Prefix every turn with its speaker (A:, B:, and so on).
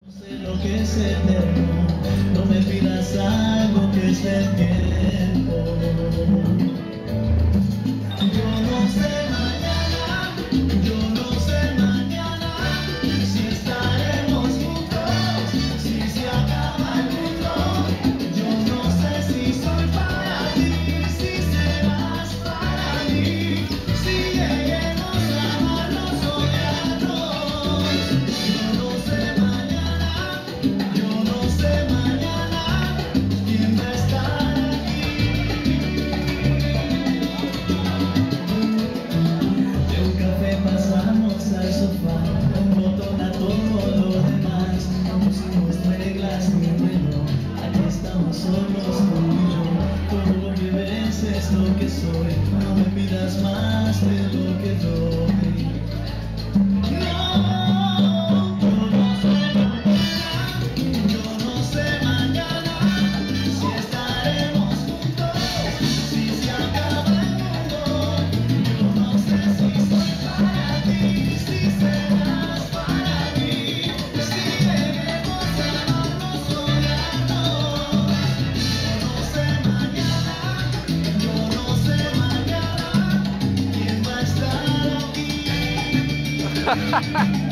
A: No sé lo que es eterno, no me pidas algo que es del tiempo. Yo no sé mañana, yo no sé mañana, si estaremos juntos, si se acaba el mundo. Yo no sé si soy para ti, si serás para mí, si lleguemos a amarnos o odiarnos. Yo no sé mañana, yo no sé mañana quién va a estar aquí. De un café pasamos al sofá, un botón a todo lo demás. No pusimos reglas ni bueno, aquí estamos solos tú y yo. Todo lo que ves es lo que soy, no me pidas más de lo que doy.
B: Ha ha ha!